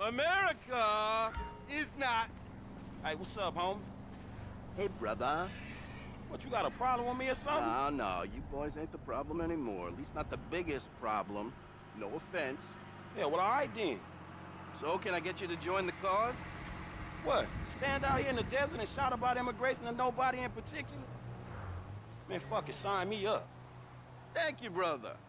America is not... Hey, what's up, homie? Hey, brother. What, you got a problem with me or something? No, you boys ain't the problem anymore. At least not the biggest problem. No offense. Yeah, well, all right then. So, can I get you to join the cause? What, stand out here in the desert and shout about immigration to nobody in particular? Man, fuck it, sign me up. Thank you, brother.